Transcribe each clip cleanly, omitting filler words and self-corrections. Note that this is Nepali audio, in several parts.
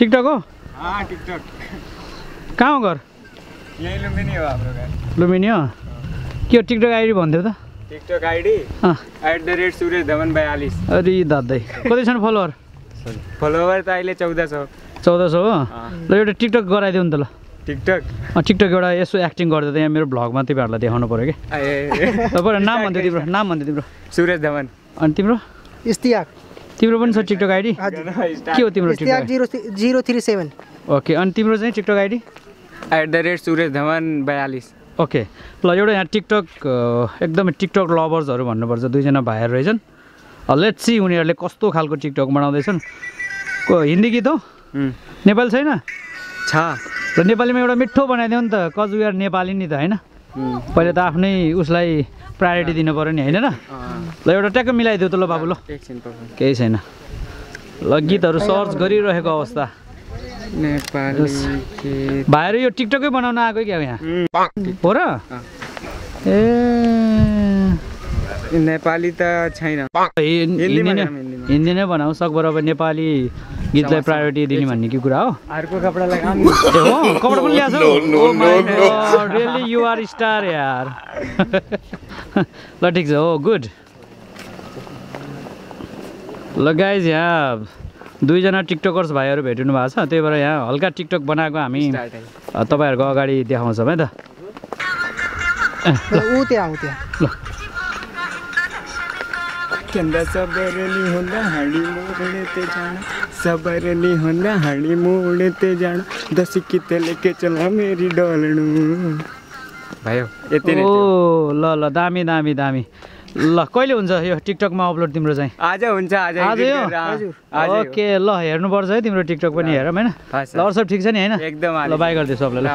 टिकटक हो? टिकटक। कहाँ हो घर? यही लुम्बिनी हो हाम्रो घर। लुम्बिनी हो? के हो टिकटक आइडी भन्थ्यौ त? TikTok ID @Suresh Dhawan 42। अरे दादै कति छन् फलोवर? फलोवर त अहिले 1400। 1400 हो? ल एउटा टिकटक गराइदेऊ नि त ल। टिकटक एउटा यसो एक्टिङ गर्दा त यहाँ मेरो भ्लगमा तिमीहरूलाई देखाउनु पऱ्यो कि। तपाईँ नाम भन्थ्यो तिम्रो? नाम भन्थ्यो तिम्रो? सुरेश धवन। अनि तिम्रो? इस्तियाक। तिम्रो पनि छ टिकटक आइडी? के हो तिम्रो टिकटक? इस्तियाक 037। ओके अनि तिम्रो चाहिँ TikTok ID? @Suresh Dhawan 42। Okay ल एउटा यहाँ टिकटक एकदमै टिकटक लभर्सहरू भन्नुपर्छ, दुईजना भाइहरू रहेछन्। लेट्स सी उनीहरूले कस्तो खालको टिकटक बनाउँदैछन्। हिन्दी गीत हो? नेपाली छैन? छ। र नेपालीमा एउटा मिठो बनाइदेऊ नि त, कज वी आर नेपाली नि त होइन? पहिले त आफ्नै उसलाई प्रायोरिटी दिनु पऱ्यो नि होइन र? ल एउटा ट्याक्क मिलाइदेऊ त ल बाबु ल। केही छैन ल, गीतहरू सर्च गरिरहेको अवस्था। भाइहरू यो टिकटकै बनाउन आएको क्या यहाँ हो र? ए नेपाली त छैन, हिन्दी नै बनाऊ सकभर। अब नेपाली गीतलाई प्रायोरिटी दिने भन्ने के कुरा हो? अर्को कपडा लगाऊ। हो कपडा पनि ल्याएको छौ? Oh my god really you are star यार। ल ठिक छ, हो गुड। ल गाइज यहाँ दुईजना टिकटकर्स भाइहरू भेटिनु भएको छ, त्यही भएर यहाँ हल्का टिकटक बनाएको हामी तपाईँहरूको अगाडि देखाउँछौँ है त। ल केन्द्र सबरली होला हाँडी मोड़ते जाना, सबरली होला हाँडी मोड़ते जाना, 10 किते लेके चला मेरी डोलनु। भयो यति नै। ओ ल ल दामी दामी दामी। ल कहिले हुन्छ यो टिकटकमा अपलोड तिम्रो चाहिँ? आज हुन्छ। आज यो? ओके ल हेर्नुपर्छ है तिम्रो टिकटक पनि हेरौँ होइन? ल अरू सब ठिक छ नि होइन? एकदम। ल बाई गरिदियो सबलाई।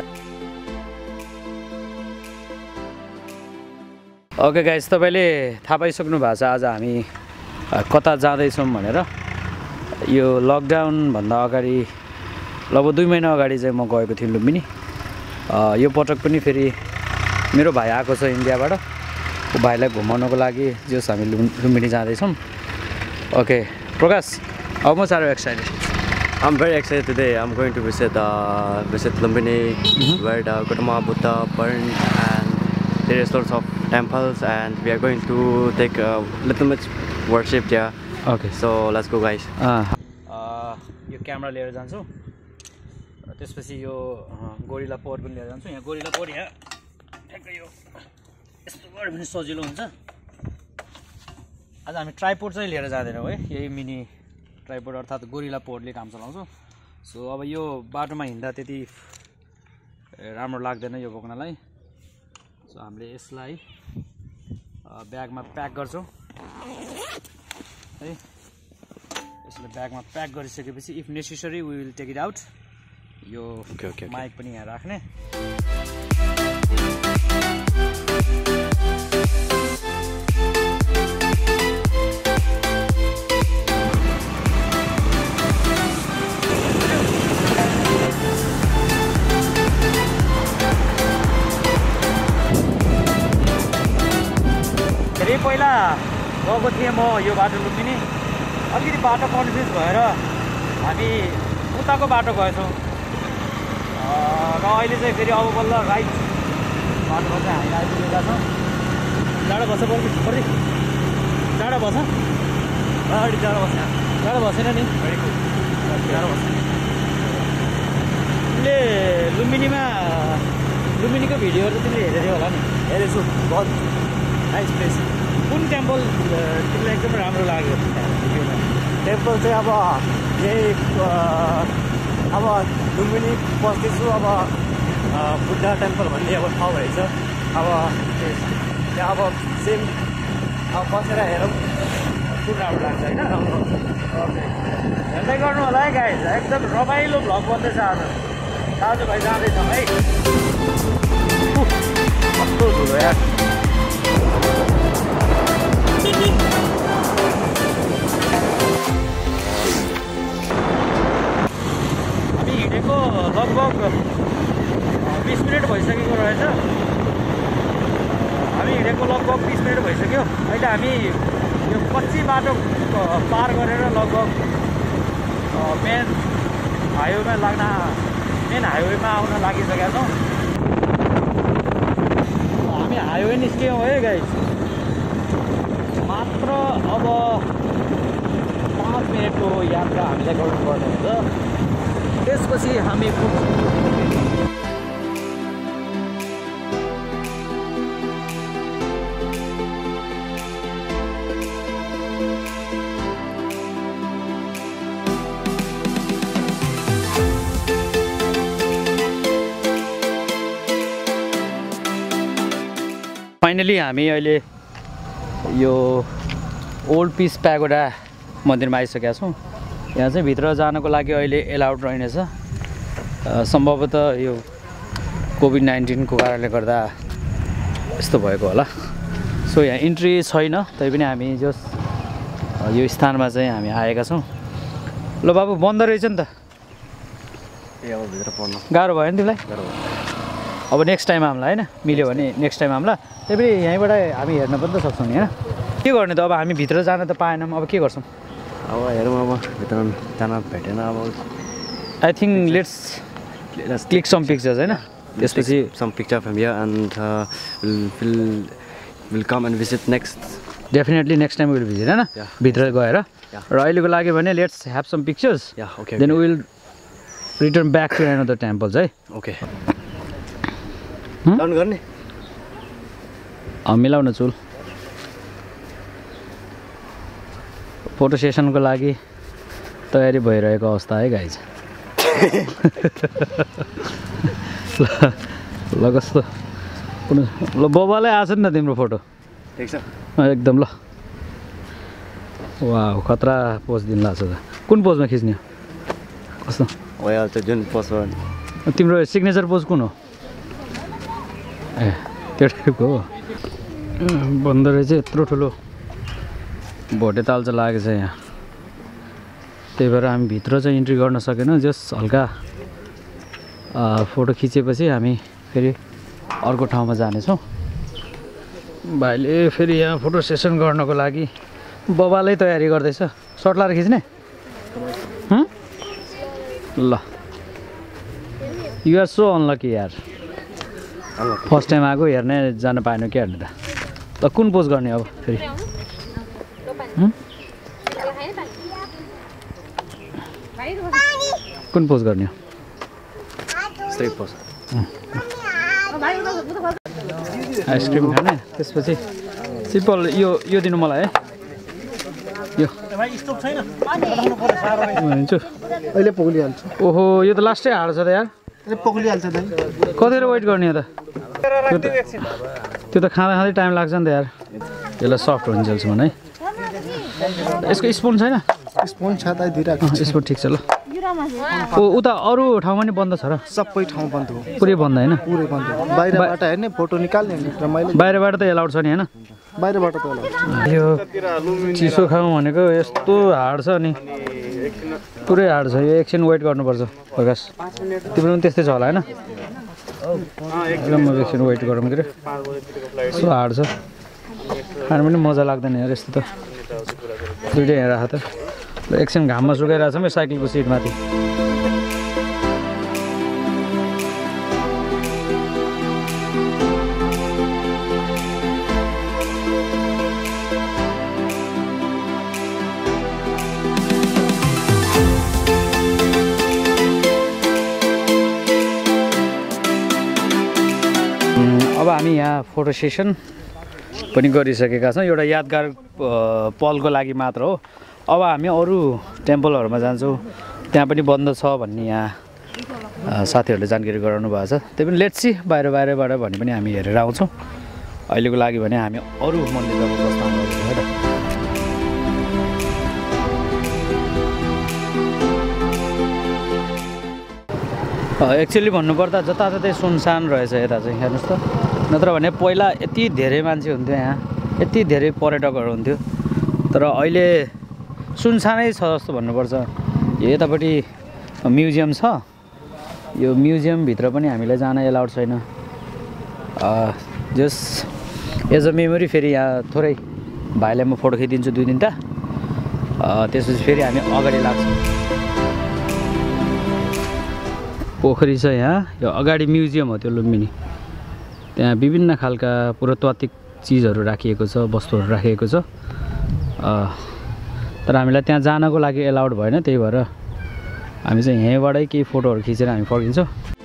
ओके गाइस तपाईँले थाहा पाइसक्नु भएको छ आज हामी कता जाँदैछौँ भनेर। यो लकडाउनभन्दा अगाडि लगभग 2 महिना अगाडि चाहिँ म गएको थिएँ लुम्बिनी। यो पटक पनि फेरि मेरो भाइ आएको छ इन्डियाबाट, भाइलाई घुमाउनको लागि जस हामी लुम्बिनी जाँदैछौँ। Okay Prakash, how much are you excited? I'm very excited today. I'm going to visit Lumbini, where the Gautama Buddha burned, and there is lots of temples, and we are going to take a little bit worship there. Okay. So let's go, guys. यो क्यामेरा लिएर जान्छु, त्यसपछि यो गोरिला पोर पनि लिएर जान्छु। यहाँ गोरिला पोर यहाँ ठ्याक्कै यो यस्तो गऱ्यो भने सजिलो हुन्छ। आज हामी ट्राइपोड चाहिँ लिएर जाँदैनौँ है, यही मिनी ट्राइपोड अर्थात् गोरिला पोरले काम चलाउँछौँ। सो अब यो बाटोमा हिँड्दा त्यति राम्रो लाग्दैन यो बोक्नलाई। सो हामीले यसलाई ब्यागमा प्याक गर्छौँ है। यसले ब्यागमा प्याक गरिसकेपछि if necessary we will take it out. यो माइक पनि यहाँ राख्ने। फेरि पहिला गएको थिएँ म यो बाटो लुम्बिनी, अलिकति बाटो कन्फ्युज भएर हामी उताको बाटो गएछौँ र अहिले चाहिँ फेरि अब बल्ल राइट बाटोमा चाहिँ हामी आइपुगेका छौँ। जाडो बस्छ पर्रि जाडो बस्छ अगाडि जाडो बस्छ जाडो बसेन नि जाडो बस्छ। तिमीले लुम्बिनीको भिडियोहरू तिमीले हेरेथ्यौ होला नि? हेरेछु, बहुत नाइस प्लेस। कुन टेम्पल तिमीलाई एकदम राम्रो लाग्यो भिडियोमा? टेम्पल चाहिँ अब लुम्बिनी पस्दैछु, अब बुद्ध टेम्पल भन्ने अब ठाउँ रहेछ। अब त्यहाँ अब सेम अब बसेर हेरौँ कुन राम्रो लाग्छ होइन? हेर्दै गर्नु होला है गाइज, एकदम रमाइलो भ्लग बन्दैछ आज। दाजुभाइ जाँदैछौँ है। कस्तो ठुलो यार। हामी हिँडेको लगभग 20 मिनट भइसकेको रहेछ। हामी हिँडेको लगभग 20 मिनट भइसक्यो। अहिले हामी यो कच्ची बाटो पार गरेर लगभग मेन हाइवेमा लाग्न मेन हाइवेमा आउन लागिसकेका छौँ हामी हाइवे निस्क्यौँ है गाइस मात्र अब 5 मिनटको यात्रा हामीले गर्नुपर्ने हुन्छ त्यसपछि हामी फाइनली हामी अहिले यो ओल्ड पिस प्यागोडा मन्दिरमा आइसकेका छौँ यहाँ चाहिँ भित्र जानको लागि अहिले एलाउड रहेनछ सम्भवतः यो कोभिड-19 को कारणले गर्दा यस्तो भएको होला सो यहाँ इन्ट्री छैन तैपनि हामी जस यो स्थानमा चाहिँ हामी आएका छौँ ल बाबु बन्द रहेछ नि त ए अब भित्र पर्न गाह्रो भयो नि तिमीलाई अब नेक्स्ट टाइम हामीलाई होइन मिल्यो भने नेक्स्ट टाइम हामीलाई त्यही पनि यहीँबाट हामी हेर्न पनि त सक्छौँ नि होइन के गर्ने त अब हामी भित्र जान त पाएनौँ अब के गर्छौँ अब हेरौँ अब भित्र जान भेटेन अब I think let's click some pictures होइन त्यसपछि some picture from here and we'll come and visit next. Definitely next time will visit होइन Yeah. भित्र गएर र अहिलेको लागि भने let's have some pictures Yeah, okay. Then will return back to another temples है Okay. Down गर्ने मिलाउन चुल फोटो सेसनको लागि तयारी भइरहेको अवस्था है गाइज ल कस्तो ल बबालाई आछ नि त तिम्रो फोटो ठिक छ एकदम ल वा खतरा पोज दिनु लाग्छ त कुन पोजमा खिच्ने हो कस्तो भइहाल्छ जुन पोस्ट तिम्रो सिग्नेचर पोज कुन हो ए त्यो टाइपको हो भन्दो रहेछ यत्रो ठुलो भोटे ताल चाहिँ लागेको छ यहाँ त्यही भएर हामी भित्र चाहिँ इन्ट्री गर्न सकेनौँ जस हल्का फोटो खिचेपछि हामी फेरि अर्को ठाउँमा जानेछौँ भाइले फेरि यहाँ फोटो सेसन गर्नको लागि बबालै तयारी गर्दैछ सर्ट लाएर खिच्ने ल युआर सो अनलकी यार फर्स्ट टाइम आएको हेर्ने जान पाएन के हेर्ने त कुन पोज गर्ने अब फेरि कुन पोज गर्ने हो स्ट्रेट पोस्ट आइसक्रिम खाने त्यसपछि सिम्पल यो दिनु मलाई है यो भनिन्छु अहिले पुग्लिहाल्छ ओहो यो त लास्टै हार्छ त यार पुग्लिहाल्छ दाइ कतिखेर वेट गर्ने हो त त्यो त खाँदा खाँदै टाइम लाग्छ नि त यार यसलाई सफ्ट हुन्जेलसम्म है यसको स्पुन छैन स्पुन छ दाइ दिइराख्नु स्पुन ठिक छ ल ओ उता अरू ठाउँमा नि बन्द छ र सबै ठाउँ बन्द हो पुरै बन्द होइन पुरै बन्द हो बाहिरबाट हेर्ने फोटो निकाल्ने र मैले बाहिरबाट त एलाउड छ नि होइन बाहिरबाट त होला यो चिसो खाउँ भनेको यस्तो हार्ड छ नि पुरै हार्ड छ यो एकछिन वेट गर्नुपर्छ प्रकाश तिम्रो पनि त्यस्तै छ होला होइन म एकछिन वेट गरौँ के अरे यस्तो हार्ड छ खानु पनि मजा लाग्दैन यार यस्तो त दुइटै यहाँ राख त ल एकछिन घाममा सुकाइरहेको छ म साइकलको सिटमाथि अब हामी यहाँ फोटो सेसन पनि गरिसकेका छौँ एउटा यादगार पलको लागि मात्र हो अब हामी अरू टेम्पलहरूमा जान्छौँ त्यहाँ पनि बन्द छ भन्ने यहाँ साथीहरूले जानकारी गराउनु भएको छ त्यही पनि लेट्सी बाहिरबाट भने पनि हामी हेरेर आउँछौँ अहिलेको लागि भने हामी अरू मन्दिरमा प्रस्थान गर्छौँ है त एक्चुअली भन्नुपर्दा जताततै सुनसान रहेछ यता चाहिँ हेर्नुहोस् त नत्र भने पहिला यति धेरै मान्छे हुन्थ्यो यहाँ यति धेरै पर्यटकहरू हुन्थ्यो तर अहिले सुनसानै छ जस्तो भन्नुपर्छ यतापट्टि म्युजियम छ यो म्युजियमभित्र पनि हामीलाई जान एलाउड छैन जस एज अ मेमोरी फेरि यहाँ थोरै भाइलाई म फोटो खिचिदिन्छु 2-3टा त्यसपछि फेरि हामी अगाडि लाग्छौँ पोखरी छ यहाँ यो अगाडि म्युजियम हो त्यो लुम्बिनी त्यहाँ विभिन्न खालका पुरातात्विक चिजहरू राखिएको छ वस्तुहरू राखिएको छ तर हामीलाई त्यहाँ जानको लागि एलाउड भएन त्यही भएर हामी चाहिँ यहीँबाटै केही फोटोहरू खिचेर हामी फर्किन्छौँ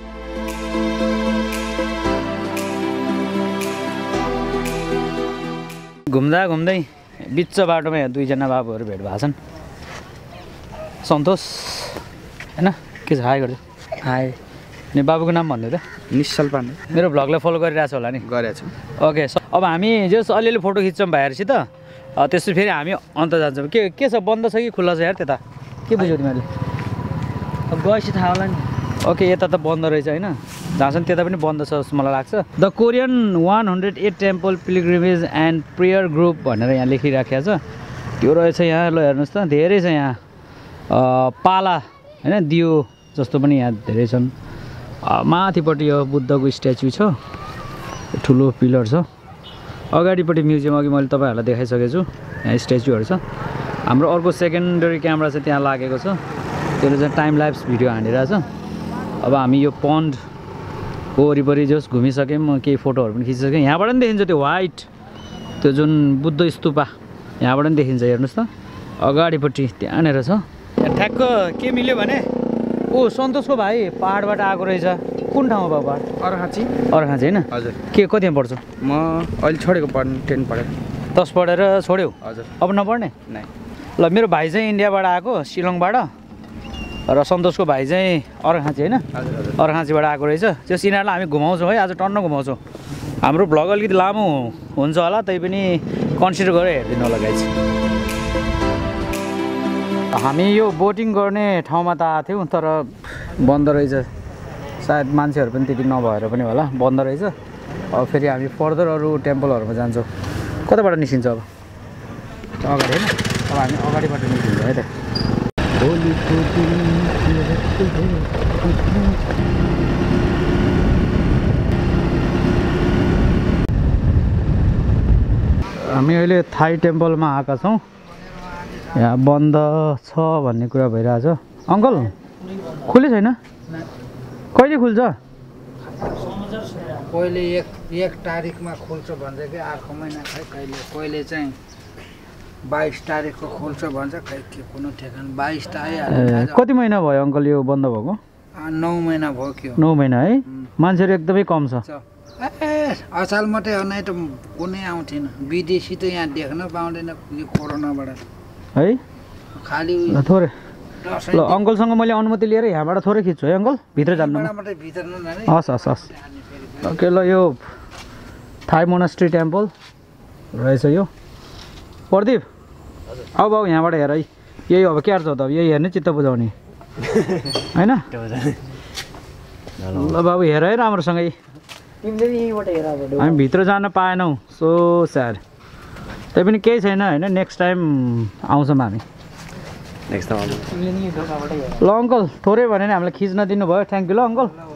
घुम्दा घुम्दै बिच बाटोमा यहाँ दुईजना बाबुहरू भेट भएको छन् सन्तोष हैन के छ हाई गर्छु हाई नि बाबुको नाम भन्दै त निश्चल पाण्डे मेरो भ्लगलाई फलो गरिरहेको छ होला नि गरेको छु ओके अब हामी जस अलिअलि फोटो खिच्छौँ भाइहरूसित त्यसपछि फेरि हामी अन्त जान्छौँ के छ बन्द छ कि खुल्ला छ यार त्यता के बुझ्यौ तिमीहरूले अब गएपछि थाहा होला नि ओके यता त बन्द रहेछ होइन जहाँसम्म त्यता पनि बन्द छ जस्तो मलाई लाग्छ the Korean 108 temple pilgrimage and prayer group भनेर यहाँ लेखिराखेको छ त्यो रहेछ यहाँ ल हेर्नुहोस् त धेरै छ यहाँ पाला होइन दियो जस्तो पनि यहाँ धेरै छन् माथिपट्टि यो बुद्धको स्ट्याचु छ ठुलो पिलर छ अगाडिपट्टि म्युजियम अघि मैले तपाईँहरूलाई देखाइसकेको छु यहाँ स्ट्याचुहरू छ हाम्रो अर्को सेकेन्डरी क्यामेरा चाहिँ त्यहाँ लागेको छ त्यसले चाहिँ टाइम ल्याप्स भिडियो हानिरहेछ अब हामी यो पन्डको वरिपरि जस घुमिसक्यौँ केही फोटोहरू पनि खिचिसक्यौँ यहाँबाट पनि देखिन्छ त्यो वाइट त्यो जुन बुद्ध स्तूपा यहाँबाट पनि देखिन्छ हेर्नुहोस् त अगाडिपट्टि त्यहाँनिर छ ठ्याक्क के मिल्यो भने ओ सन्तोषको भाइ पाहाडबाट आएको रहेछ कुन ठाउँमा भयो पाहाड अर्खाँची अर्खाँची होइन हजुर के कतिमा पढ्छौ म अहिले छोडेको पढ्नु 10 पढेँ 10 पढेर छोड्यौ हजुर अब नपढ्ने नै ल मेरो भाइ चाहिँ इन्डियाबाट आएको शिलङबाट र सन्तोषको भाइ चाहिँ अर्खाँची होइन हजुर अर्खाँचीबाट आएको रहेछ त्यो यिनीहरूलाई हामी घुमाउँछौँ है आज टन्न घुमाउँछौँ हाम्रो भ्लग अलिकति लामो हुन्छ होला तै पनि कन्सिडर गरेर हेरिदिनु होला गाइज हामी यो बोटिङ गर्ने ठाउँमा त आएको थियौँ तर बन्द रहेछ सायद मान्छेहरू पनि त्यति नभएर पनि होला बन्द रहेछ अब फेरि हामी फर्दर अरू टेम्पलहरूमा जान्छौँ कताबाट निस्किन्छ अब अगाडि होइन अब हामी अगाडिबाट निस्किन्छौँ है त हामी अहिले थाई टेम्पलमा आएका छौँ यहाँ बन्द छ भन्ने कुरा भइरहेछ अङ्कल खुले छैन कहिले खुल्छ कहिले एक तारिकमा खुल्छ भन्छ कि अर्को महिना खै कहिले चाहिँ 22 तारिकको खुल्छ भन्छ खै के कुनै ठेगान 22 त आइहाल्यो कति महिना भयो अङ्कल यो बन्द भएको 9 महिना भयो के 9 महिना है मान्छेहरू एकदमै कम छ असाल मात्रै हो नै त कुनै आउँथेन विदेशी त यहाँ देख्न पाउँदैन यो कोरोनाबाट है खालि थोरै ल अङ्कलसँग मैले अनुमति लिएर यहाँबाट थोरै खिच्छु है अङ्कल भित्र जान्नु मात्रै भित्र नजाने हस् हस् हस् ओके ल यो थाई मोनास्ट्री टेम्पल रहेछ यो प्रदीप अब बाबु यहाँबाट हेर है यही अब के अर्थ हो त अब यही हेर्ने चित्त बुझाउने होइन ल बाबु हेर है राम्रोसँगै हामी भित्र जान पाएनौँ सो स्याड त्यही पनि केही छैन होइन नेक्स्ट टाइम आउँछौँ हामी नेक्स्ट टाइम ल अङ्कल थोरै भने नि हामीलाई खिच्न दिनुभयो थ्याङ्क यू ल अङ्कल